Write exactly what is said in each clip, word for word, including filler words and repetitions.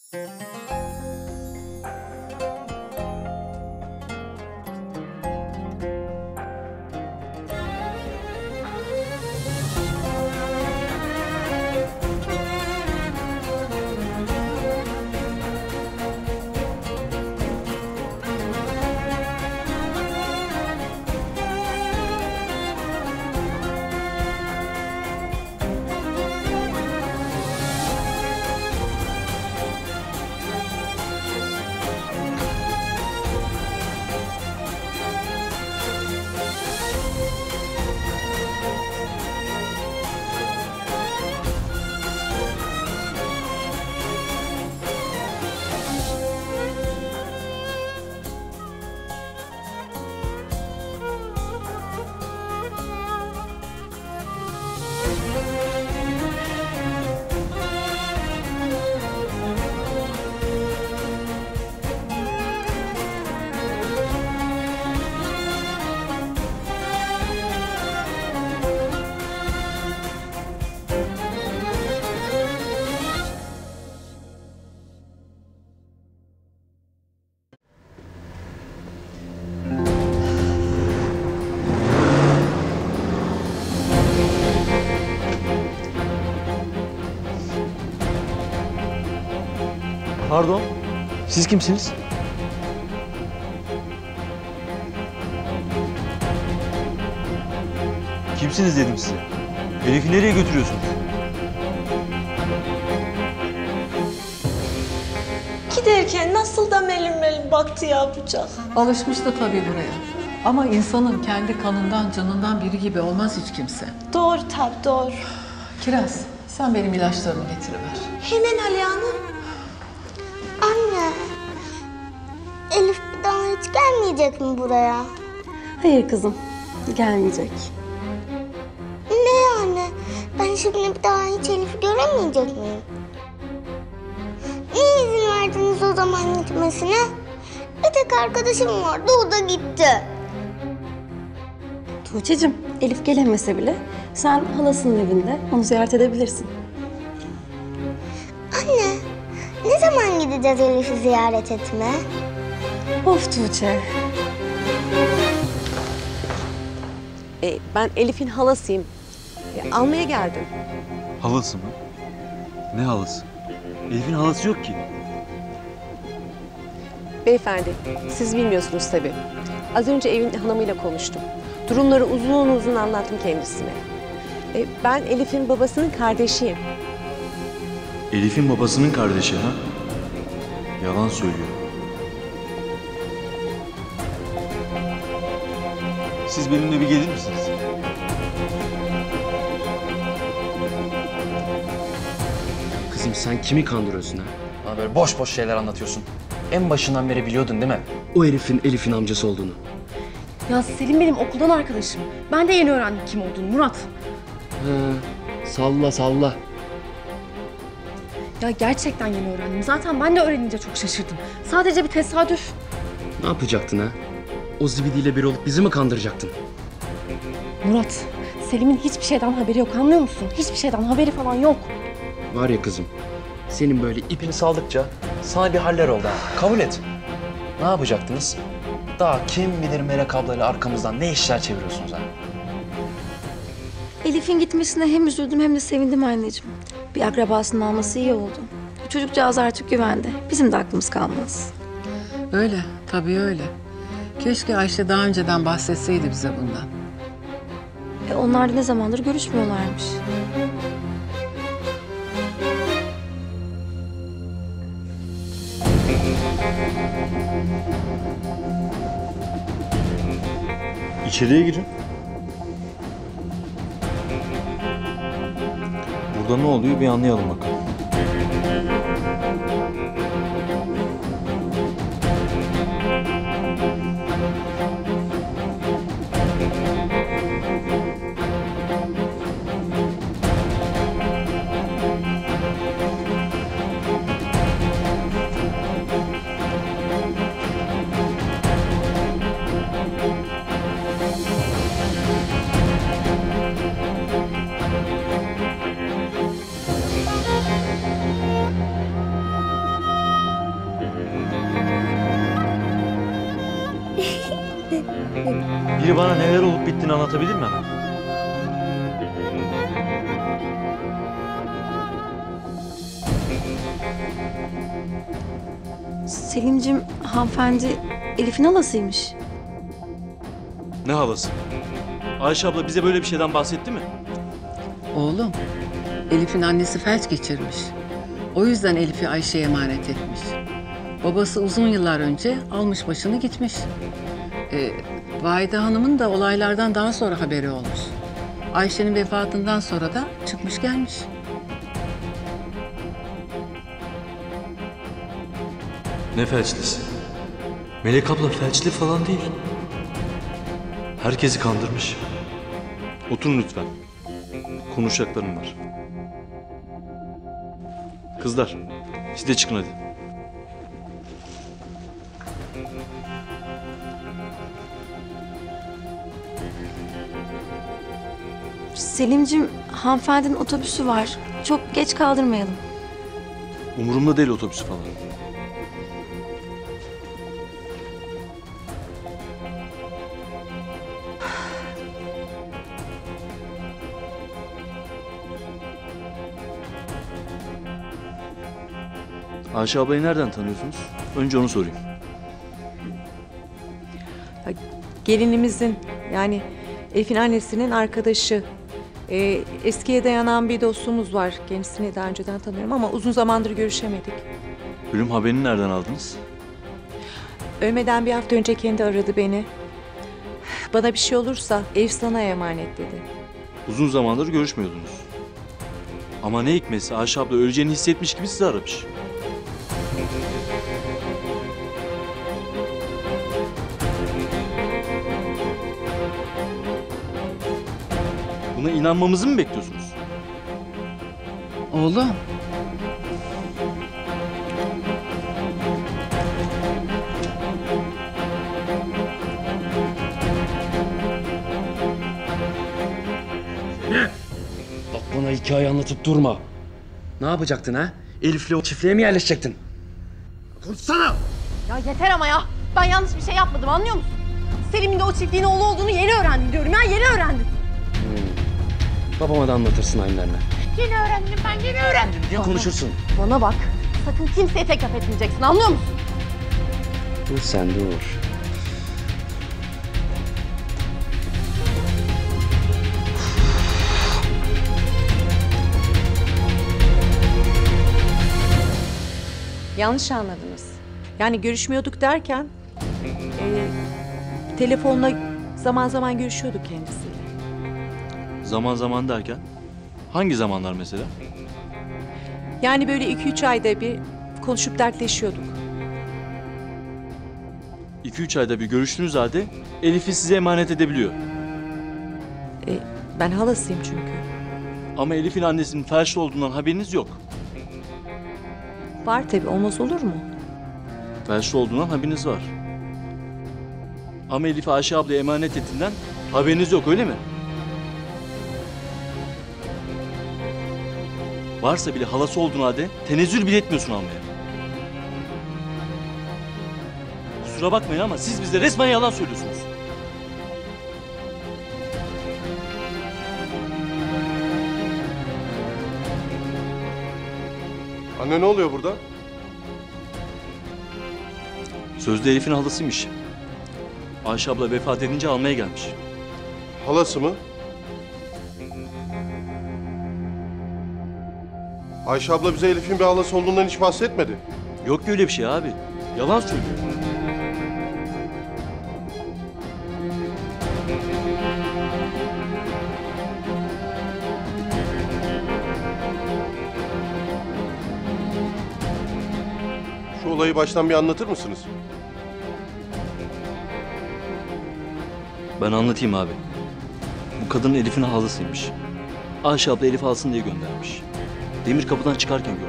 Pardon, siz kimsiniz? Kimsiniz dedim size. Elif'i nereye götürüyorsunuz? Giderken nasıl da melim melim baktı yavrucak. Alışmıştı tabii buraya. Ama insanın kendi kanından, canından biri gibi olmaz hiç kimse. Doğru tabii, doğru. Kiraz, sen benim ilaçlarımı getiriver. Hemen Ali Hanım. Anne, Elif bir daha hiç gelmeyecek mi buraya? Hayır kızım, gelmeyecek. Ne yani? Ben şimdi bir daha hiç Elif'i göremeyecek miyim? Niye izin verdiniz o zaman gitmesine? Bir tek arkadaşım vardı, o da gitti. Tuğçe'cim, Elif gelemese bile sen halasının evinde onu ziyaret edebilirsin. Anne, ne zaman gideceğiz Elif'i ziyaret etmeye? Of Tuğçe. E, ben Elif'in halasıyım. E, almaya geldim. Halası mı? Ne halası? Elif'in halası yok ki. Beyefendi, siz bilmiyorsunuz tabii. Az önce evin hanımıyla konuştum. Durumları uzun uzun anlattım kendisine. E, ben Elif'in babasının kardeşiyim. Elif'in babasının kardeşi ha? Yalan söylüyor. Siz benimle bir gelir misiniz? Kızım sen kimi kandırıyorsun ha? Bana böyle boş boş şeyler anlatıyorsun. En başından beri biliyordun değil mi? O herifin Elif'in amcası olduğunu. Ya Selim benim okuldan arkadaşım. Ben de yeni öğrendim kim olduğunu Murat. He, salla salla. Ya gerçekten yeni öğrendim. Zaten ben de öğrenince çok şaşırdım. Sadece bir tesadüf. Ne yapacaktın ha? O zibidiyle bir olup bizi mi kandıracaktın? Murat, Selim'in hiçbir şeyden haberi yok, anlıyor musun? Hiçbir şeyden haberi falan yok. Var ya kızım, senin böyle ip... İpini saldıkça sana bir haller oldu ha. Kabul et. Ne yapacaktınız? Daha kim bilir Melek ablayla arkamızdan ne işler çeviriyorsunuz ha? Elif'in gitmesine hem üzüldüm hem de sevindim anneciğim. Bir akrabasının alması iyi oldu. Çocukcağız artık güvende. Bizim de aklımız kalmaz. Öyle, tabii öyle. Keşke Ayşe daha önceden bahsetseydi bize bundan. E onlar da ne zamandır görüşmüyorlarmış. İçeriye girin. Burada ne oluyor bir anlayalım bakalım. Biri bana neler olup bittiğini anlatabilir mi hemen? Selim'cim hanımefendi Elif'in halasıymış. Ne halası? Ayşe abla bize böyle bir şeyden bahsetti mi? Oğlum, Elif'in annesi felç geçirmiş. O yüzden Elif'i Ayşe'ye emanet etmiş. Babası uzun yıllar önce almış başını gitmiş. Ee, Vahide Hanım'ın da olaylardan daha sonra haberi olmuş. Ayşe'nin vefatından sonra da çıkmış gelmiş. Ne felçlisi? Melek abla felçli falan değil. Herkesi kandırmış. Oturun lütfen. Konuşacaklarım var. Kızlar, siz de çıkın hadi. Selim'cim hanımefendinin otobüsü var. Çok geç kaldırmayalım. Umurumda değil otobüsü falan. Ayşe ablayı nereden tanıyorsunuz? Önce onu sorayım. Gelinimizin yani Elif'in annesinin arkadaşı. Ee, eskiye dayanan bir dostluğumuz var. Kendisini daha önceden tanıyorum ama uzun zamandır görüşemedik. Ölüm haberini nereden aldınız? Ölmeden bir hafta önce kendi aradı beni. Bana bir şey olursa Elif sana emanet dedi. Uzun zamandır görüşmüyordunuz. Ama ne hikmetse Ayşe abla öleceğini hissetmiş gibi sizi aramış. Buna inanmamızı mı bekliyorsunuz? Oğlum, Bak bana hikaye anlatıp durma. Ne yapacaktın ha? Elif'le o çiftliğe mi yerleşecektin? Konuşsana! Ya yeter ama ya. Ben yanlış bir şey yapmadım anlıyor musun? Selim'in de o çiftliğin oğlu olduğunu yeni öğrendim diyorum ya yeni öğrendim. Babama da anlatırsın aynılarını. Yeni öğrendim ben yeni öğrendim. Diye konuşursun. Bana bak. Sakın kimseye tek laf etmeyeceksin anlıyor musun? Dur sen dur. Yanlış anladınız. Yani görüşmüyorduk derken e, telefonla zaman zaman görüşüyorduk kendisiyle. Zaman zaman derken? Hangi zamanlar mesela? Yani böyle iki üç ayda bir konuşup dertleşiyorduk. iki üç ayda bir görüştüğünüz halde Elif'i size emanet edebiliyor. E, ben halasıyım çünkü. Ama Elif'in annesinin felçli olduğundan haberiniz yok. Var tabii olmaz olur mu? Felçli olduğundan haberiniz var. Ama Elif'i Ayşe ablaya emanet ettiğinden haberiniz yok öyle mi? Varsa bile halası olduğun halde tenezzül bile etmiyorsun almaya. Kusura bakmayın ama siz bize resmen yalan söylüyorsunuz. Anne ne oluyor burada? Sözde Elif'in halasıymış. Ayşe abla vefat edince almaya gelmiş. Halası mı? Ayşe abla bize Elif'in bir halası olduğundan hiç bahsetmedi. Yok ki öyle bir şey abi. Yalan söylüyor. Şu olayı baştan bir anlatır mısınız? Ben anlatayım abi. Bu kadın Elif'in halasıymış. Ayşe abla Elif alsın diye göndermiş. Demir kapıdan çıkarken gördüm.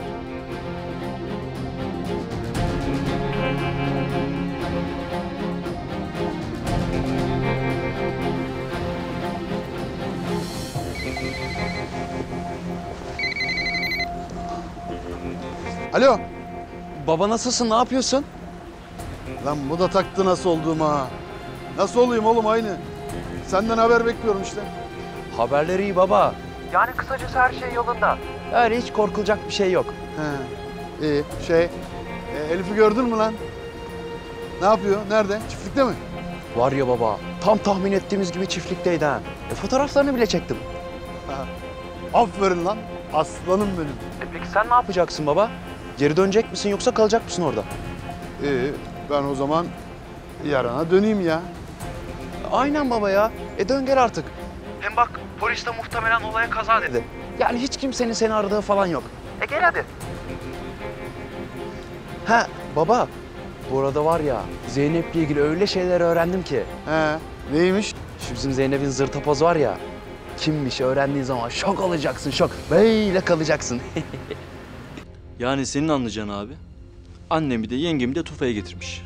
Alo. Baba nasılsın? Ne yapıyorsun? Lan bu da taktı nasıl olduğuma. Nasıl olayım oğlum aynı. Senden haber bekliyorum işte. Haberleri iyi baba. Yani kısacası her şey yolunda. Öyle hiç korkulacak bir şey yok. He. İyi. Şey, e, Elif'i gördün mü lan? Ne yapıyor? Nerede? Çiftlikte mi? Var ya baba, tam tahmin ettiğimiz gibi çiftlikteydi ha. E, fotoğraflarını bile çektim. Ha. Aferin lan. Aslanım benim. E peki sen ne yapacaksın baba? Geri dönecek misin yoksa kalacak mısın orada? İyi. Ben o zaman yarına döneyim ya. Aynen baba ya. E dön gel artık. Hem bak polis de muhtemelen olaya kaza dedi. Yani hiç kimsenin seni aradığı falan yok. E gel hadi. Ha baba. Bu arada var ya Zeynep'le ilgili öyle şeyler öğrendim ki. He. Neymiş? Şu bizim Zeynep'in zırtapozu var ya. Kimmiş öğrendiğin zaman şok olacaksın şok. Böyle kalacaksın. Yani senin anlayacağın abi. Annemi de yengemi de tufaya getirmiş.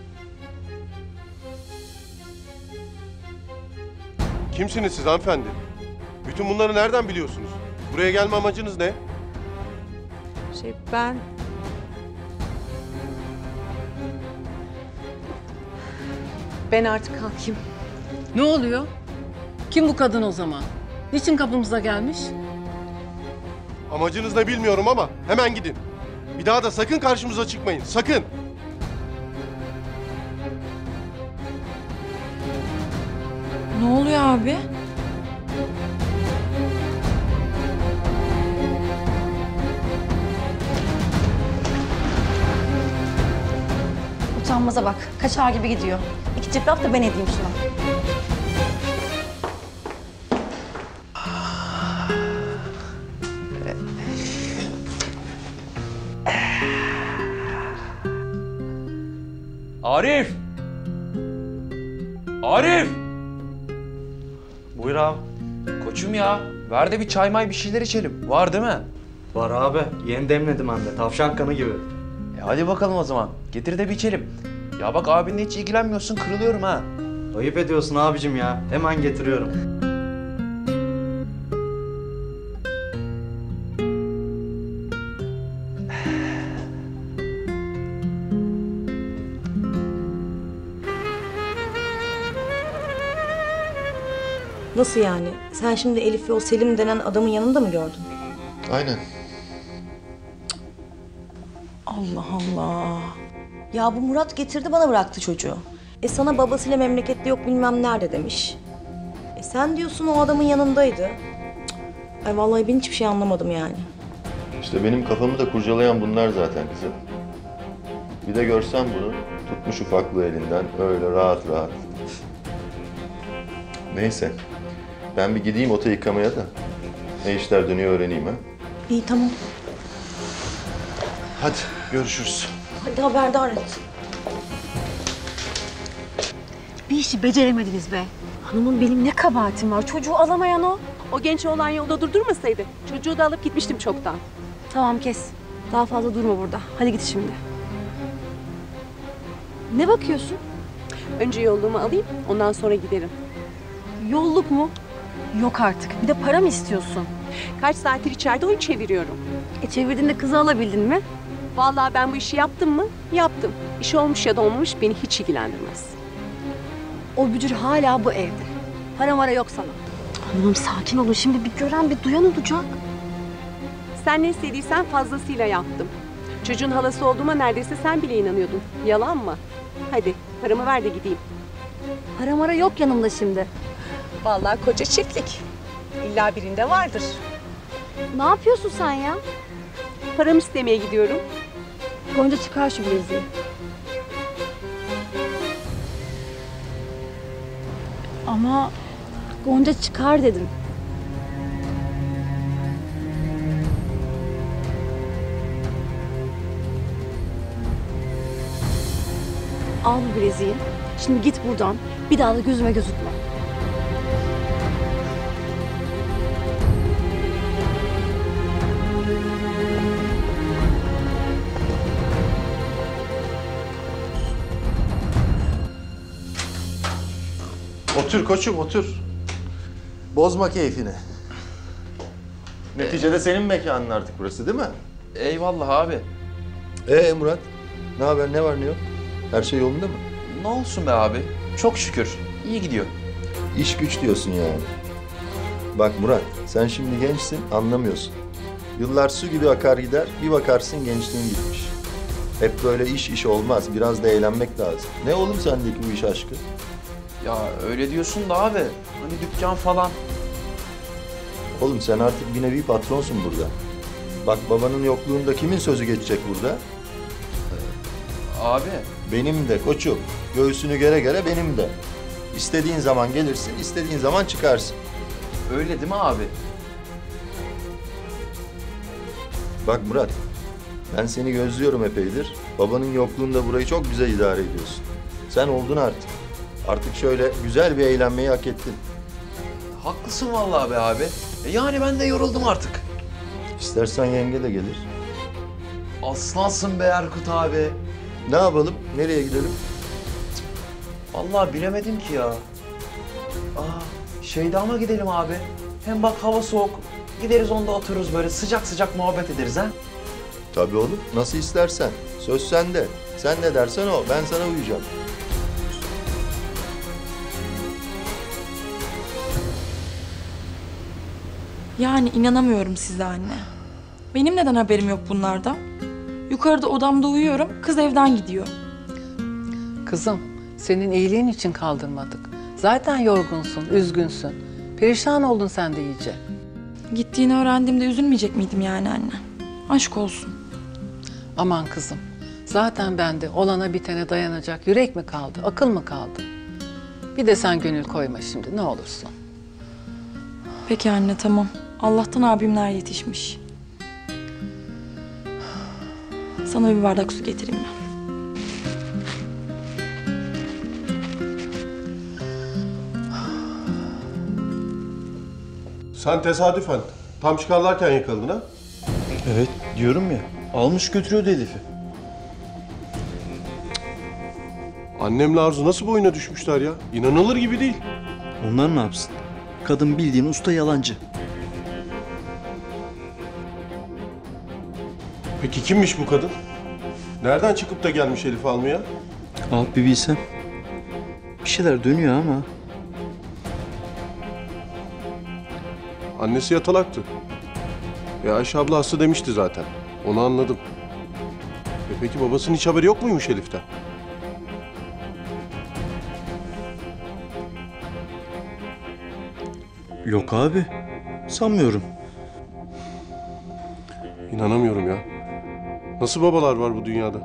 Kimsiniz siz hanımefendi? Bütün bunları nereden biliyorsunuz? Buraya gelme amacınız ne? Şey ben... Ben artık kalkayım. Ne oluyor? Kim bu kadın o zaman? Niçin kapımıza gelmiş? Amacınız ne bilmiyorum ama hemen gidin. Bir daha da sakın karşımıza çıkmayın. Sakın. Ne oluyor abi? Utanmaza bak. Kaçar gibi gidiyor. İki çift laf da ben edeyim şuna. Arif! Arif! Buyur abi. Koçum ya. Ver de bir çay may bir şeyler içelim. Var değil mi? Var abi. Yeni demledim ben de. Tavşan kanı gibi. E hadi bakalım o zaman. Getir de bir içelim. Ya bak abinle hiç ilgilenmiyorsun. Kırılıyorum ha. Ayıp ediyorsun abicim ya. Hemen getiriyorum. Nasıl yani? Sen şimdi Elif'i o Selim denen adamın yanında mı gördün? Aynen. Allah Allah. Ya bu Murat getirdi bana bıraktı çocuğu. E sana babasıyla memlekette yok bilmem nerede demiş. E sen diyorsun o adamın yanındaydı. Cık. Ay vallahi ben hiçbir şey anlamadım yani. İşte benim kafamı da kurcalayan bunlar zaten kızım. Bir de görsen bunu, tutmuş ufaklığı elinden öyle rahat rahat. Neyse, ben bir gideyim ota yıkamaya da ne işler dönüyor öğreneyim ha. İyi tamam. Hadi görüşürüz. Hadi haberdar et. Bir işi beceremediniz be. Hanımın benim ne kabahatim var? Çocuğu alamayan o. O genç oğlan yolda durdurmasaydı çocuğu da alıp gitmiştim çoktan. Tamam kes. Daha fazla durma burada. Hadi git şimdi. Ne bakıyorsun? Önce yolluğumu alayım, ondan sonra giderim. Yolluk mu? Yok artık. Bir de para mı istiyorsun? Kaç saattir içeride oyun çeviriyorum. E çevirdiğinde kızı alabildin mi? Vallahi ben bu işi yaptım mı? Yaptım. İş olmuş ya da olmamış beni hiç ilgilendirmez. O bücür hala bu evde. Para mara yok sana. Hanımım sakin olun. Şimdi bir gören bir duyan olacak. Sen ne istediysen fazlasıyla yaptım. Çocuğun halası olduğuma neredeyse sen bile inanıyordun. Yalan mı? Hadi paramı ver de gideyim. Para mara yok yanımda şimdi. Vallahi koca çiftlik. İlla birinde vardır. Ne yapıyorsun sen ya? Paramı istemeye gidiyorum. Gonca çıkar şu bileziği. Ama Gonca çıkar dedim. Al bu bileziği. Şimdi git buradan. Bir daha da gözüme gözükme. Otur koçum otur. Bozma keyfini. Neticede senin mekanın artık burası değil mi? Eyvallah abi. Ee Murat, ne haber, ne var ne yok? Her şey yolunda mı? Ne olsun be abi? Çok şükür. İyi gidiyor. İş güç diyorsun yani. Bak Murat, sen şimdi gençsin, anlamıyorsun. Yıllar su gibi akar gider, bir bakarsın gençliğin gitmiş. Hep böyle iş iş olmaz, biraz da eğlenmek lazım. Ne oğlum sendeki bu iş aşkı? Ya öyle diyorsun da abi. Hani dükkan falan. Oğlum sen artık bir nevi patronsun burada. Bak babanın yokluğunda kimin sözü geçecek burada? Abi. Benim de koçum. Göğsünü gere gere benim de. İstediğin zaman gelirsin, istediğin zaman çıkarsın. Öyle değil mi abi? Bak Murat, ben seni gözlüyorum epeydir. Babanın yokluğunda burayı çok güzel idare ediyorsun. Sen oldun artık. Artık şöyle güzel bir eğlenmeyi hak ettin. Haklısın vallahi be abi. E yani ben de yoruldum artık. İstersen yenge de gelir. Aslansın be Erkut abi. Ne yapalım? Nereye gidelim? Vallahi bilemedim ki ya. Aa, Şeydam'a gidelim abi. Hem bak hava soğuk. Gideriz onda otururuz böyle sıcak sıcak muhabbet ederiz ha. Tabii oğlum. Nasıl istersen. Söz sende. Sen ne dersen o. Ben sana uyacağım. Yani inanamıyorum size anne. Benim neden haberim yok bunlardan? Yukarıda odamda uyuyorum, kız evden gidiyor. Kızım, senin iyiliğin için kaldırmadık. Zaten yorgunsun, üzgünsün. Perişan oldun sen de iyice. Gittiğini öğrendiğimde üzülmeyecek miydim yani anne? Aşk olsun. Aman kızım, zaten bende olana bitene dayanacak yürek mi kaldı, akıl mı kaldı? Bir de sen gönül koyma şimdi, ne olursun. Peki anne, tamam. Allah'tan abimler yetişmiş. Sana bir bardak su getireyim ben. Sen tesadüfen tam çıkarlarken yakaladın ha? Evet diyorum ya. Almış götürüyordu Elif'i. Annemle Arzu nasıl bu oyuna düşmüşler ya? İnanılır gibi değil. Onlar ne yapsın? Kadın bildiğin usta yalancı. Peki kimmiş bu kadın? Nereden çıkıp da gelmiş Elif'i almaya? Ah bir bilsem. Bir şeyler dönüyor ama. Annesi yatalaktı. E Ayşe abla hasta demişti zaten. Onu anladım. E peki babasının hiç haberi yok muymuş Elif'ten? Yok abi. Sanmıyorum. İnanamıyorum ya. Nasıl babalar var bu dünyada?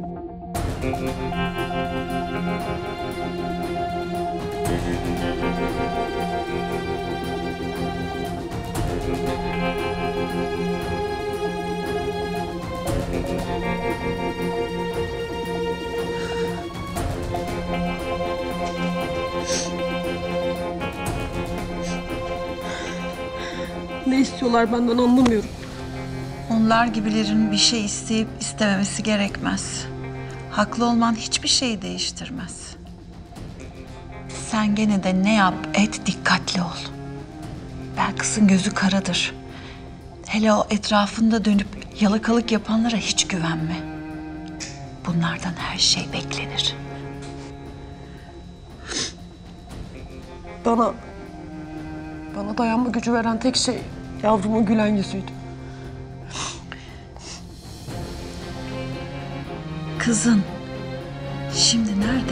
Ne istiyorlar benden anlamıyorum. Onlar gibilerin bir şey isteyip istememesi gerekmez. Haklı olman hiçbir şeyi değiştirmez. Sen gene de ne yap et dikkatli ol. Belkıs'ın gözü karadır. Hele o etrafında dönüp yalakalık yapanlara hiç güvenme. Bunlardan her şey beklenir. Bana, bana dayanma gücü veren tek şey yavrumun gülen yüzüydü. Kızın şimdi nerede?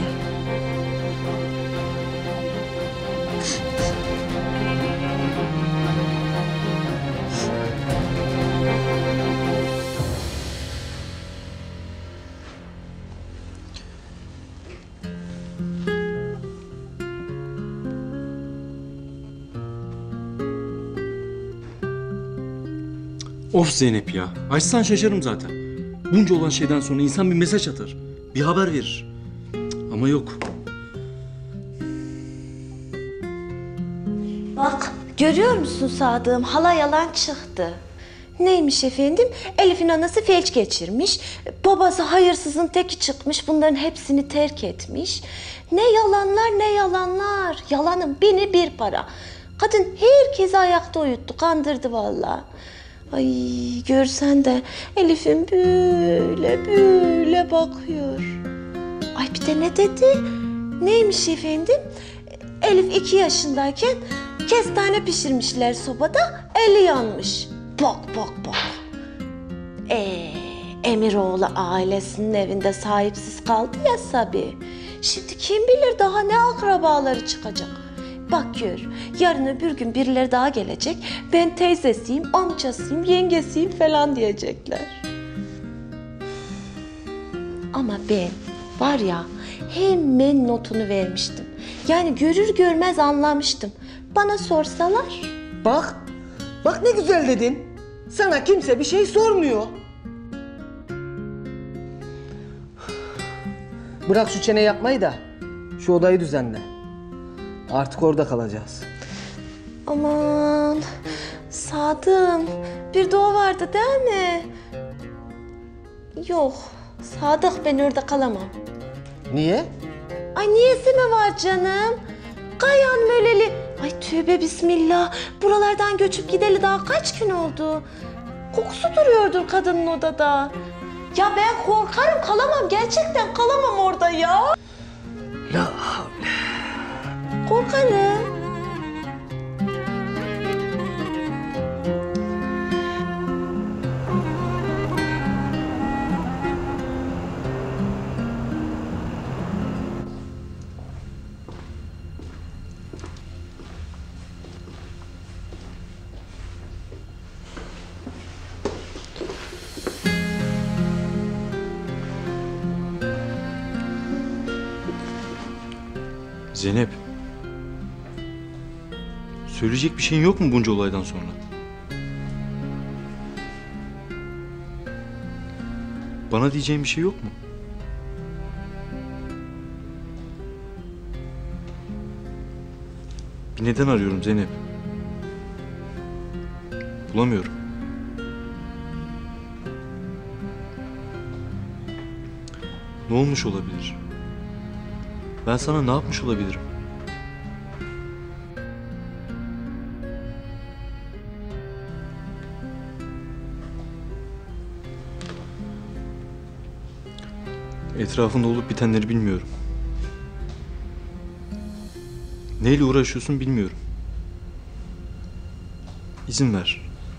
Of Zeynep ya. Açsan şaşarım zaten. Bunca olan şeyden sonra insan bir mesaj atar. Bir haber verir. Ama yok. Bak görüyor musun Sadık'ım, hala yalan çıktı. Neymiş efendim? Elif'in anası felç geçirmiş. Babası hayırsızın teki çıkmış. Bunların hepsini terk etmiş. Ne yalanlar ne yalanlar. Yalanın bini bir para. Kadın herkesi ayakta uyuttu. Kandırdı vallahi. Ay görsen de Elif'in böyle böyle bakıyor. Ay bir de ne dedi? Neymiş efendim? Elif iki yaşındayken kestane pişirmişler sobada, eli yanmış. Bak bak bak. Ee, Emiroğlu ailesinin evinde sahipsiz kaldı ya Sabi. Şimdi kim bilir daha ne akrabaları çıkacak. Bak gör, yarın öbür gün birileri daha gelecek. Ben teyzesiyim, amcasıyım, yengesiyim falan diyecekler. Ama ben var ya hemen notunu vermiştim. Yani görür görmez anlamıştım. Bana sorsalar... Bak, bak ne güzel dedin. Sana kimse bir şey sormuyor. Bırak şu çene yapmayı da şu odayı düzenle. Artık orada kalacağız. Aman Sadım, bir de o vardı değil mi? Yok, Sadık, ben orada kalamam. Niye? Ay niyesi mi var canım? Kayan Möleli. Ay tövbe bismillah. Buralardan göçüp gideli daha kaç gün oldu? Kokusu duruyordur kadının odada. Ya ben korkarım, kalamam. Gerçekten kalamam orada ya. La Korkarım. Zeynep. Söyleyecek bir şeyin yok mu bunca olaydan sonra? Bana diyeceğin bir şey yok mu? Bir neden arıyorum Zeynep. Bulamıyorum. Ne olmuş olabilir? Ben sana ne yapmış olabilirim? Etrafında olup bitenleri bilmiyorum. Neyle uğraşıyorsun bilmiyorum. İzin ver.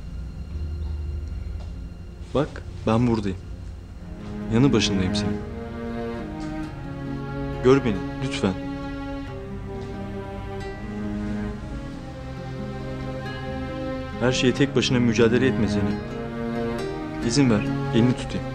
Bak, ben buradayım. Yanı başındayım senin. Gör beni, lütfen. Her şeye tek başına mücadele etme Zeynep. İzin ver, elini tutayım.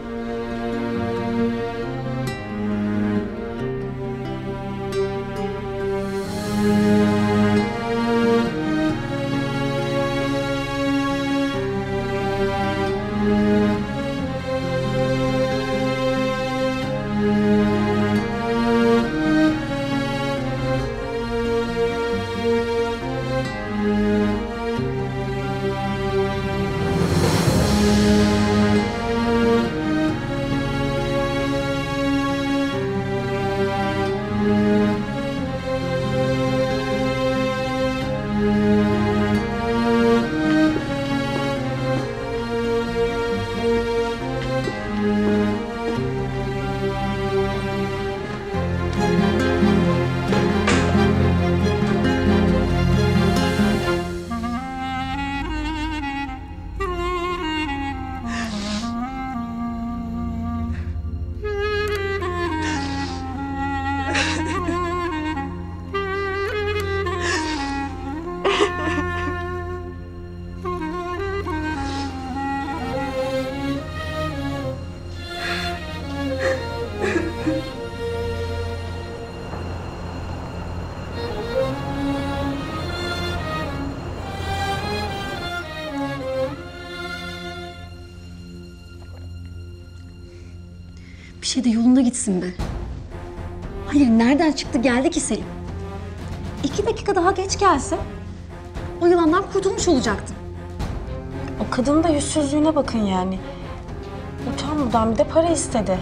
Bir şey de yolunda gitsin be. Hayır, nereden çıktı geldi ki Selim? İki dakika daha geç gelse o yılandan kurtulmuş olacaktın. O kadının da yüzsüzlüğüne bakın yani. Utanmadan bir de para istedi.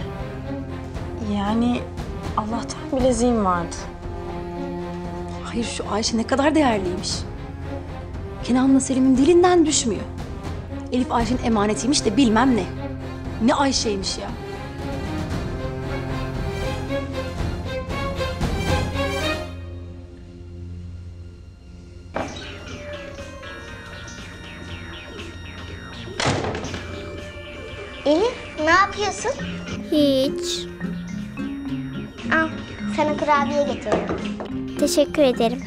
Yani Allah'tan bileziğim vardı. Hayır, şu Ayşe ne kadar değerliymiş. Kenan'la Selim'in dilinden düşmüyor. Elif Ayşe'nin emanetiymiş de bilmem ne. Ne Ayşe'ymiş ya. Elif ne yapıyorsun? Hiç. Al sana kurabiye getirdim. Teşekkür ederim.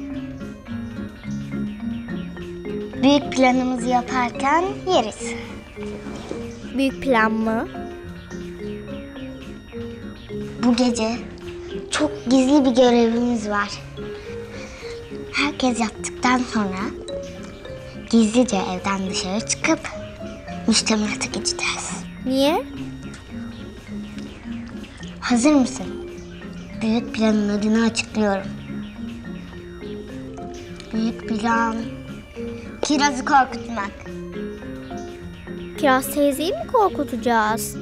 Büyük planımızı yaparken yeriz. Büyük plan mı? Bu gece çok gizli bir görevimiz var. Herkes yattıktan sonra gizlice evden dışarı çıkıp müştemilata gideceğiz. Niye? Hazır mısın? Büyük planın adını açıklıyorum. Büyük plan Kiraz'ı korkutmak. Kiraz teyzeyi mi korkutacağız?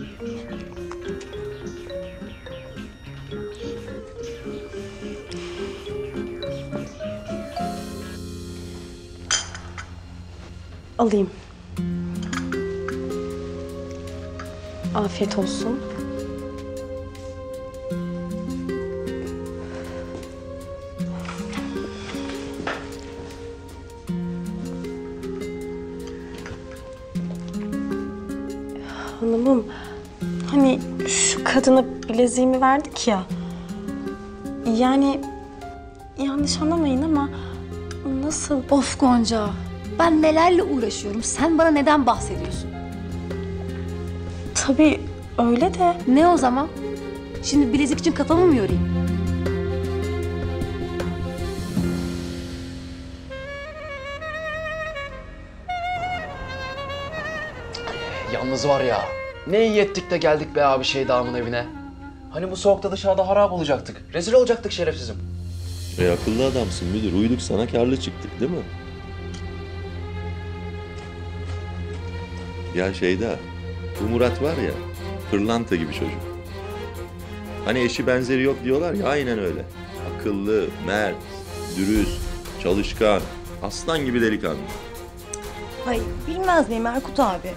Alayım. Afiyet olsun. Hanımım, hani şu kadına bileziğimi verdik ya. Yani yanlış anlamayın ama nasıl? Of Gonca, ben nelerle uğraşıyorum. Sen bana neden bahsediyorsun? Tabii öyle de. Ne o zaman? Şimdi bilezik için kafamı mı yorayım? Yalnız var ya, ne iyi ettik de geldik be abi Şeyda'nın evine. Hani bu soğukta dışarıda harap olacaktık. Rezil olacaktık şerefsizim. E akıllı adamsın müdür. Uyduk sana karlı çıktık değil mi? Ya Şeyda, bu Murat var ya, pırlanta gibi çocuk. Hani eşi benzeri yok diyorlar ya, aynen öyle. Akıllı, mert, dürüst, çalışkan, aslan gibi delikanlı. Ay bilmez miyim Erkut abi?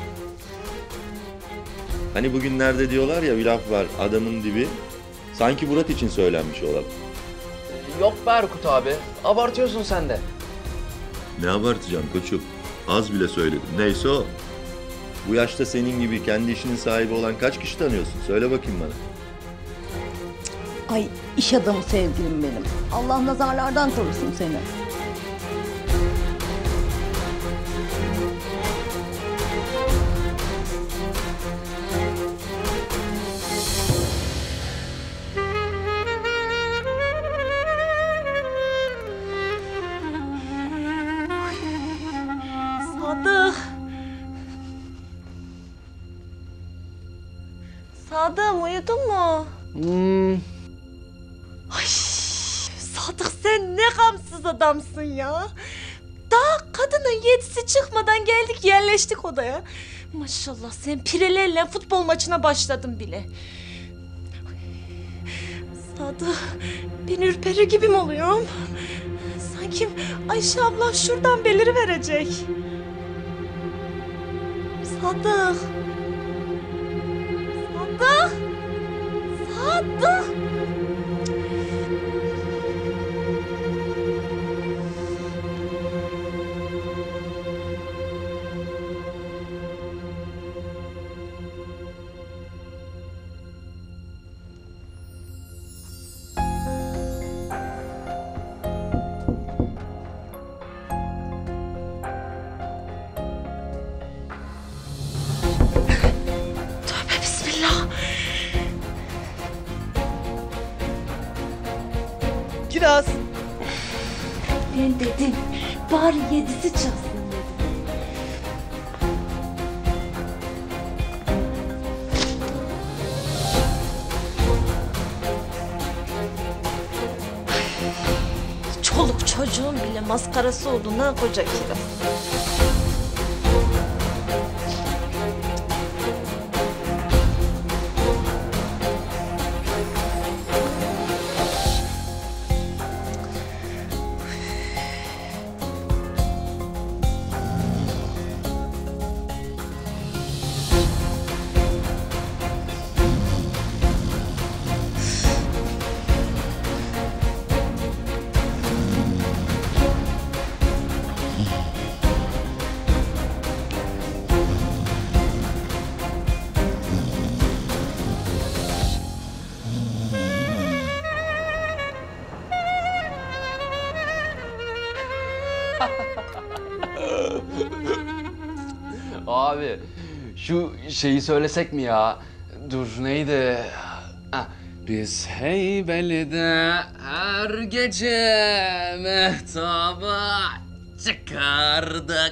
Hani bugünlerde diyorlar ya, bir laf var, adamın dibi. Sanki Murat için söylenmiş olalım. Yok be Erkut abi, abartıyorsun sen de. Ne abartacağım koçum? Az bile söyledim. Neyse o. Bu yaşta senin gibi kendi işinin sahibi olan kaç kişi tanıyorsun? Söyle bakayım bana. Ay iş adamı sevgilim benim. Allah nazarlardan korusun seni. Sadık. Sadık uyudun mu? Hmm. Ay Sadık sen ne gamsız adamsın ya. Daha kadının yedisi çıkmadan geldik yerleştik odaya. Maşallah sen pirelerle futbol maçına başladın bile. Sadık ben ürperir gibi mi oluyorum? Sanki Ayşe abla şuradan beliri verecek. Sadık. Sadık. Sadık. Tövbe bismillah. Kiraz. Ben dedim, bari yedisi çalsın dedim. Çoluk çocuğun bile maskarası oldu ne koca Kiraz. abi. Şu şeyi söylesek mi ya? Dur neydi? Ha, biz Heybeli'de her gece mehtaba çıkardık.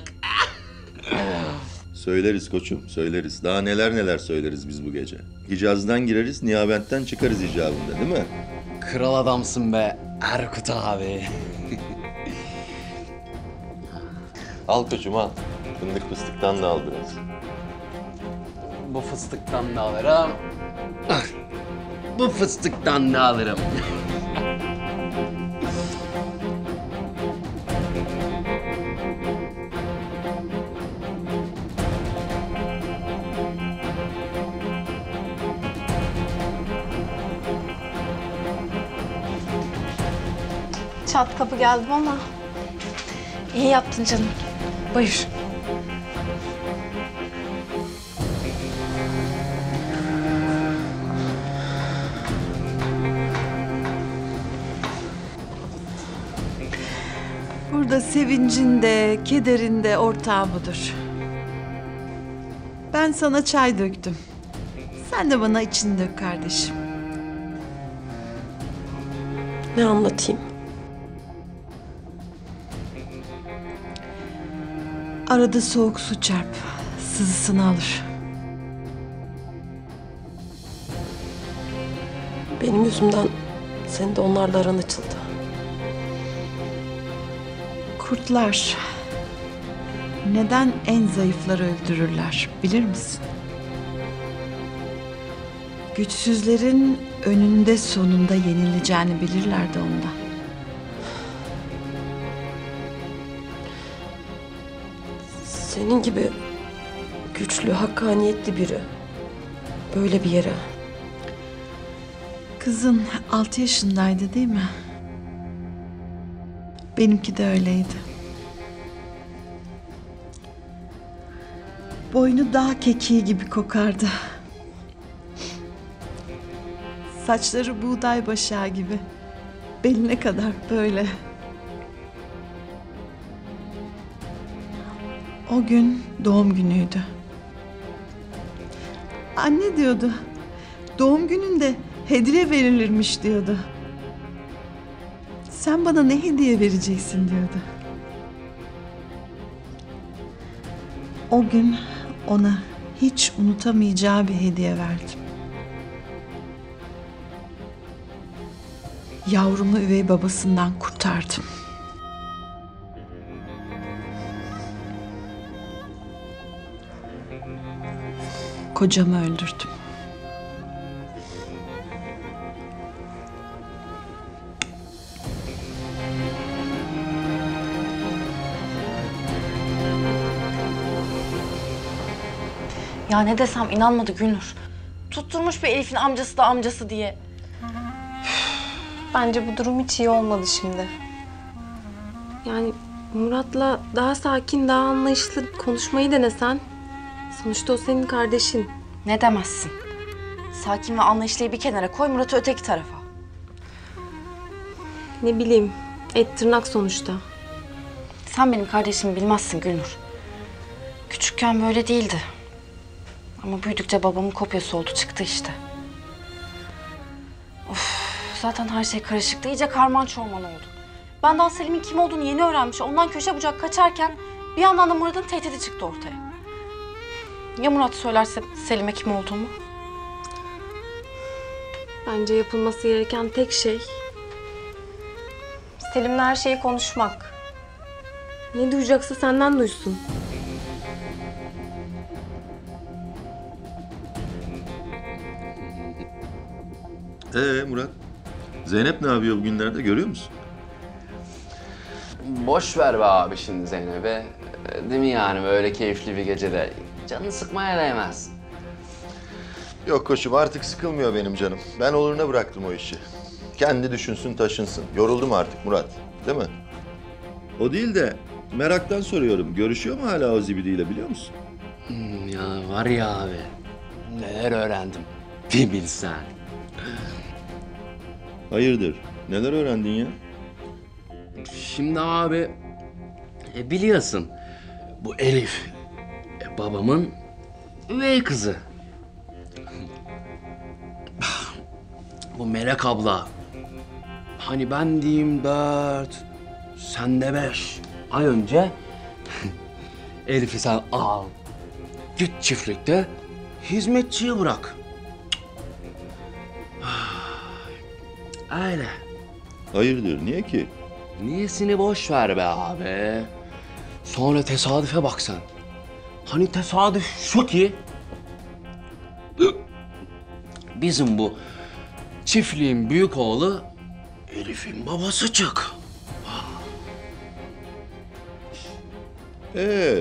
Söyleriz koçum, söyleriz. Daha neler neler söyleriz biz bu gece. Hicaz'dan gireriz, Nihavent'ten çıkarız icabında değil mi? Kral adamsın be Erkut abi. Al koçum al. Fındık fıstıktan da al biraz. Bu fıstıktan da alırım. Bu fıstıktan da alırım. Çat kapı geldim ama iyi yaptın canım. Buyur. Burada sevincinde, kederinde ortağı budur. Ben sana çay döktüm. Sen de bana içini dök kardeşim. Ne anlatayım? Arada soğuk su çarp. Sızısını alır. Benim yüzümden senin de onlarla aran açıldı. Kurtlar neden en zayıfları öldürürler bilir misin? Güçsüzlerin önünde sonunda yenileceğini bilirler de ondan. Senin gibi güçlü, hakkaniyetli biri böyle bir yere. Kızın altı yaşındaydı değil mi? Benimki de öyleydi. Boynu dağ kekiği gibi kokardı. Saçları buğday başağı gibi. Beline kadar böyle. O gün doğum günüydü. Anne diyordu, doğum gününde hediye verilirmiş diyordu. Sen bana ne hediye vereceksin diyordu. O gün ona hiç unutamayacağı bir hediye verdim. Yavrumu üvey babasından kurtardım. Kocamı öldürdüm. Ya ne desem inanmadı Gülnur. Tutturmuş bir Elif'in amcası da amcası diye. Bence bu durum hiç iyi olmadı şimdi. Yani Murat'la daha sakin, daha anlayışlı konuşmayı denesen. Sonuçta o senin kardeşin. Ne demezsin. Sakin ve anlayışlıyı bir kenara koy, Murat'ı öteki tarafa. Ne bileyim, et tırnak sonuçta. Sen benim kardeşimi bilmezsin Gülnur. Küçükken böyle değildi. Ama büyüdükçe babamın kopyası oldu, çıktı işte. Of, zaten her şey karışıktı, iyice karman çorman oldu. Ben daha Selim'in kim olduğunu yeni öğrenmiş, ondan köşe bucak kaçarken bir yandan da Murat'ın tehdidi çıktı ortaya. Ya Murat söylerse Selim'e kim olduğumu? Bence yapılması gereken tek şey Selim'le her şeyi konuşmak. Ne duyacaksa senden duysun. Ee Murat, Zeynep ne yapıyor bugünlerde görüyor musun? Boş ver be abi şimdi Zeynep'e. Değil mi yani böyle keyifli bir gecede? Canını sıkmaya değmez. Yok koçum artık sıkılmıyor benim canım. Ben oluruna bıraktım o işi. Kendi düşünsün taşınsın. Yoruldum artık Murat, değil mi? O değil de meraktan soruyorum. Görüşüyor mu hala o zibidiyle biliyor musun? Hmm, ya var ya abi. Neler öğrendim. Bir bilsen. Hayırdır? Neler öğrendin ya? Şimdi abi e, biliyorsun bu Elif e, babamın üvey kızı. Bu Melek abla. Hani ben diyeyim dört, sen de beş ay önce Elif'i sen al. Git çiftlikte hizmetçiyi bırak. Öyle. Hayırdır, niye ki? Niyesini boş ver be abi. Sonra tesadüfe bak sen. Hani tesadüf şu ki... Bizim bu çiftliğin büyük oğlu Elif'in babası çık. Ee?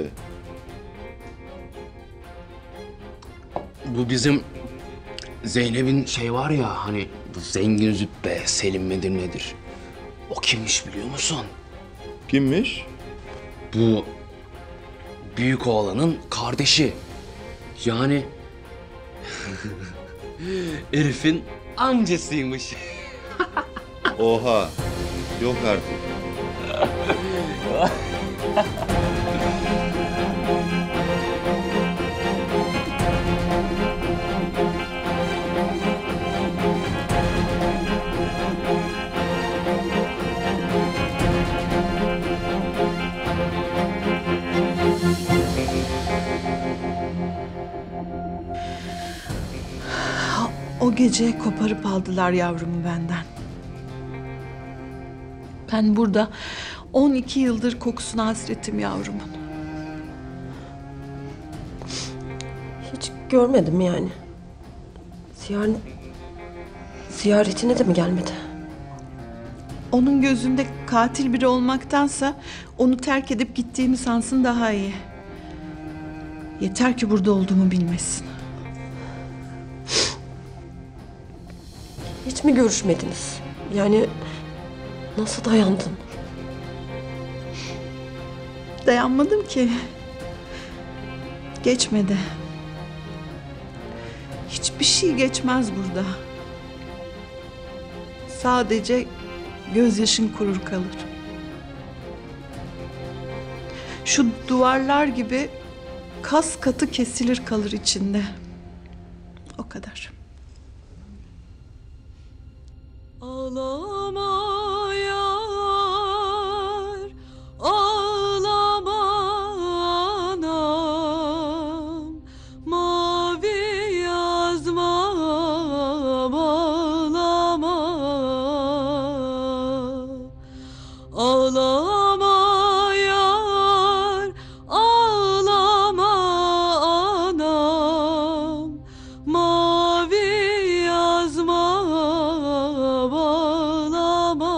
Bu bizim Zeynep'in şey var ya hani bu zengin züppe Selim midir nedir? O kimmiş biliyor musun? Kimmiş? Bu büyük oğlanın kardeşi. Yani Elif'in amcasıymış. Oha. Yok artık. O gece koparıp aldılar yavrumu benden. Ben burada on iki yıldır kokusuna hasretim yavrumun. Hiç görmedim yani. Ziyaret... Ziyaretine de mi gelmedi? Onun gözünde katil biri olmaktansa onu terk edip gittiğimi sansın daha iyi. Yeter ki burada olduğumu bilmesin. Hiç mi görüşmediniz? Yani nasıl dayandın? Dayanmadım ki. Geçmedi. Hiçbir şey geçmez burada. Sadece gözyaşın kurur kalır. Şu duvarlar gibi kas katı kesilir kalır içinde. O kadar. Ağlama yar, ağlama anam, mavi yazmam ağlama. Ağlama yar, ağlama anam, mavi yazmam ağlama.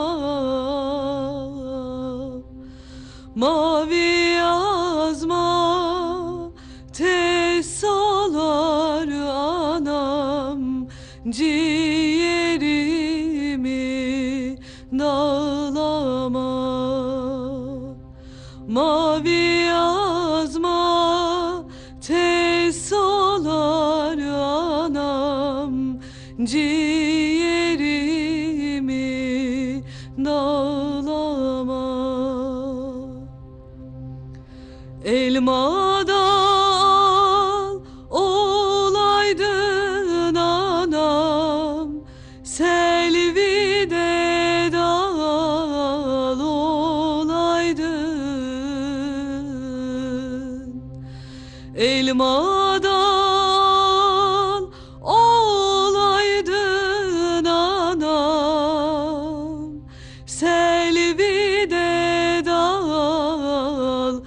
Mavi yazma tez solar anam, ciğerimi dağlama. Mavi yazma tez solar anam, ciğerimi dağlama. Elma da al olaydın anam, selvi de dal olaydın. Elma da al olaydın anam, selvi de dal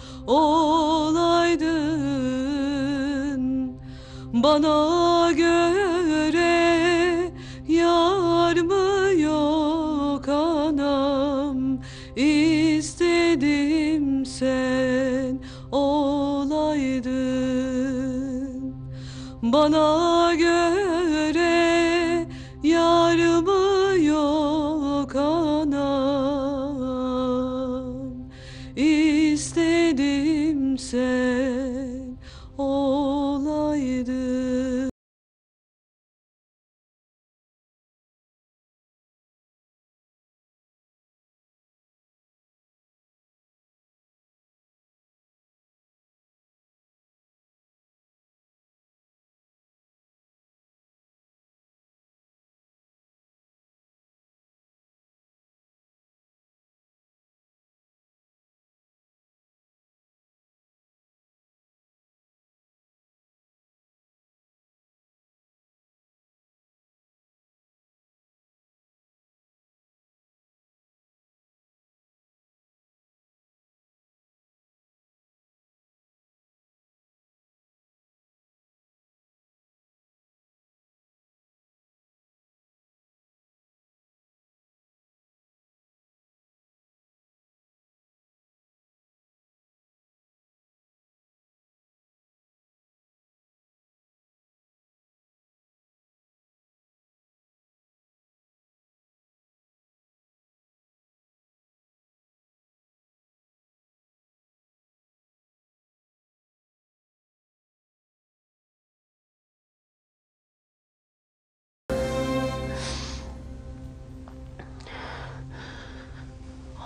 olaydın. Bana göre yar mı yok anam, istedim sen olaydın. Bana göre yar mı yok anam, istedim sen olaydın.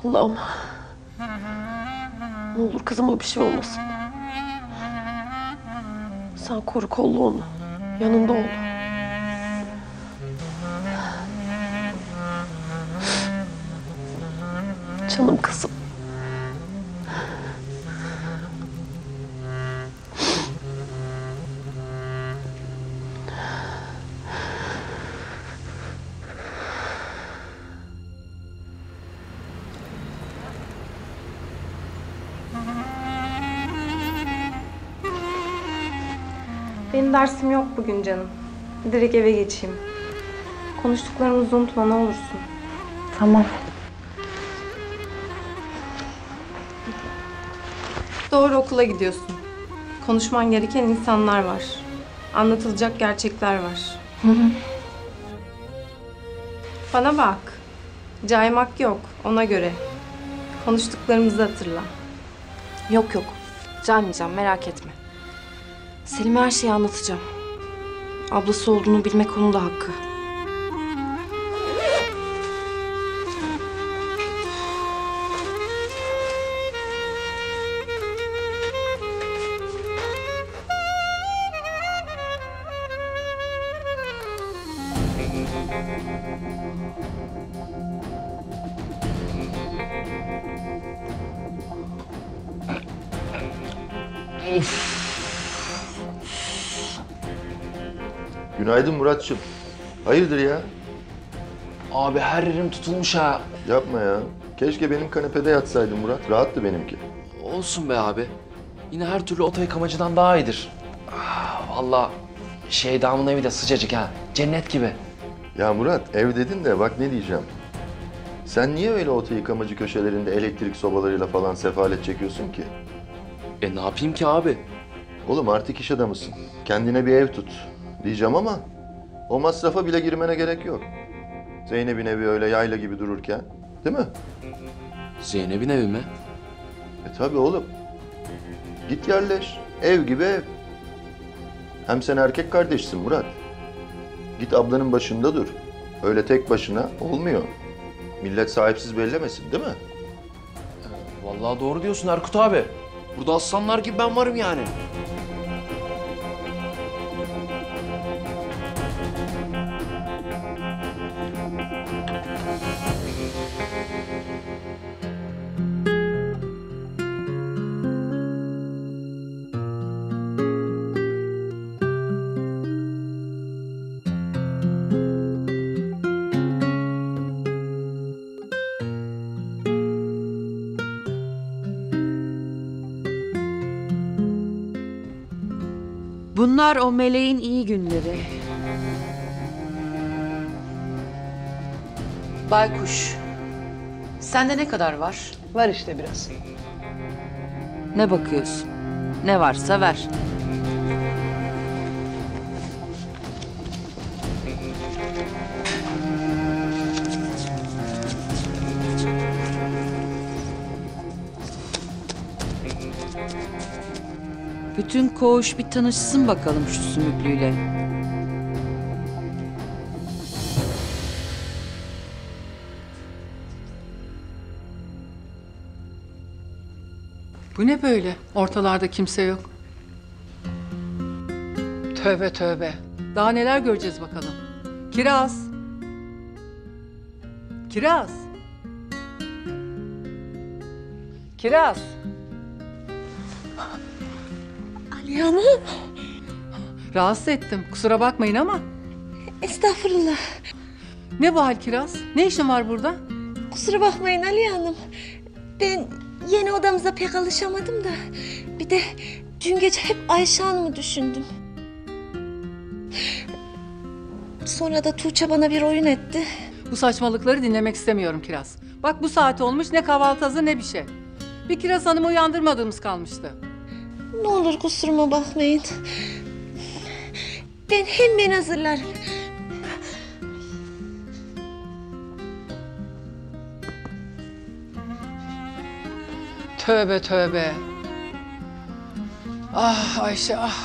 Allah'ım. Ne olur kızıma bir şey olmasın. Sen koru, kolla onu. Yanında ol. Canım kızım. Benim dersim yok bugün canım. Direkt eve geçeyim. Konuştuklarımızı unutma ne olursun. Tamam. Doğru okula gidiyorsun. Konuşman gereken insanlar var. Anlatılacak gerçekler var. Bana bak. Caymak yok ona göre. Konuştuklarımızı hatırla. Yok yok. Caymayacağım merak etme. Selim'e her şeyi anlatacağım. Ablası olduğunu bilmek onun da hakkı. Günaydın Muratçım. Hayırdır ya? Abi her yerim tutulmuş ha. Yapma ya. Keşke benim kanepede yatsaydın Murat. Rahattı benimki. Olsun be abi. Yine her türlü oto yıkamacıdan daha iyidir. Ah, vallahi Şeyda'mın evi de sıcacık ha. Cennet gibi. Ya Murat ev dedin de bak ne diyeceğim. Sen niye öyle oto yıkamacı köşelerinde elektrik sobalarıyla falan sefalet çekiyorsun ki? E ne yapayım ki abi? Oğlum artık iş adamısın. Kendine bir ev tut diyeceğim ama o masrafa bile girmene gerek yok. Zeynep'in evi öyle yayla gibi dururken, değil mi? Zeynep'in evi mi? E tabii oğlum. Git yerleş. Ev gibi ev. Hem sen erkek kardeşsin Murat. Git ablanın başında dur. Öyle tek başına olmuyor. Millet sahipsiz bellemesin değil mi? Vallahi doğru diyorsun Erkut abi. Burada aslanlar gibi ben varım yani. Bunlar o meleğin iyi günleri. Baykuş, sende ne kadar var? Var işte biraz. Ne bakıyorsun? Ne varsa ver. Bütün koğuş bir tanışsın bakalım şu sümüklüyle. Bu ne böyle? Ortalarda kimse yok. Tövbe tövbe. Daha neler göreceğiz bakalım. Kiraz. Kiraz. Kiraz. Ali Hanım. Rahatsız ettim. Kusura bakmayın ama. Estağfurullah. Ne bu hal Kiraz? Ne işin var burada? Kusura bakmayın Ali Hanım. Ben yeni odamıza pek alışamadım da. Bir de dün gece hep Ayşe Hanım'ı düşündüm. Sonra da Tuğçe bana bir oyun etti. Bu saçmalıkları dinlemek istemiyorum Kiraz. Bak bu saat olmuş ne kahvaltı hazır ne bir şey. Bir Kiraz Hanım'ı uyandırmadığımız kalmıştı. Ne olur kusuruma bakmayın. Ben hemen hazırlarım. Tövbe tövbe. Ah Ayşe ah.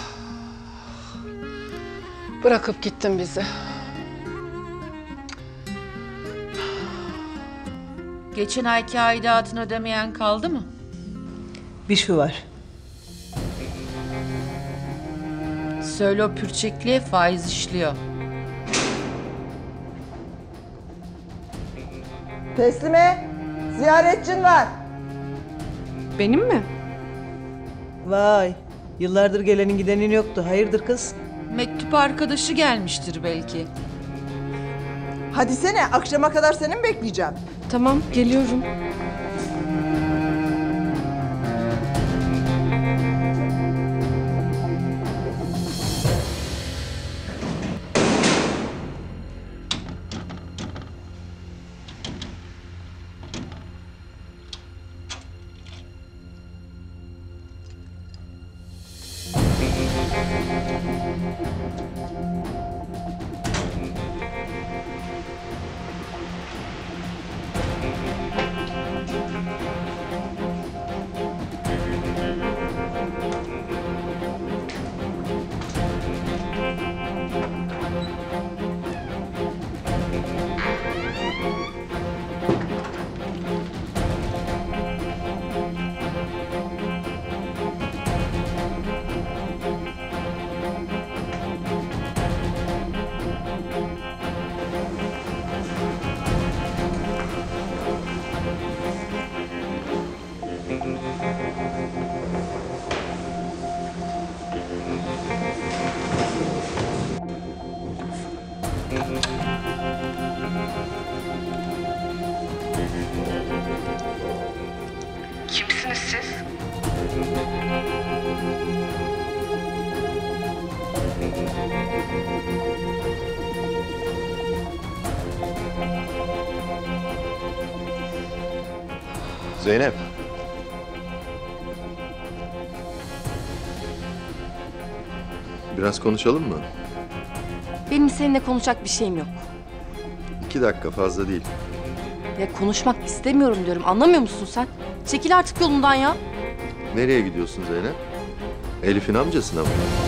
Bırakıp gittin bizi. Geçen ayki aidatını ödemeyen kaldı mı? Bir şu var. Söyle o pürçekliğe faiz işliyor. Teslime, ziyaretçin var. Benim mi? Vay, yıllardır gelenin gidenin yoktu. Hayırdır kız? Mektup arkadaşı gelmiştir belki. Hadi sene, akşama kadar seni mi bekleyeceğim? Tamam, geliyorum. Kimsiniz siz? Zeynep. Biraz konuşalım mı? Benim seninle konuşacak bir şeyim yok. İki dakika fazla değil. Ya konuşmak istemiyorum diyorum. Anlamıyor musun sen? Çekil artık yolundan ya. Nereye gidiyorsun Zeynep? Elif'in amcasına mı?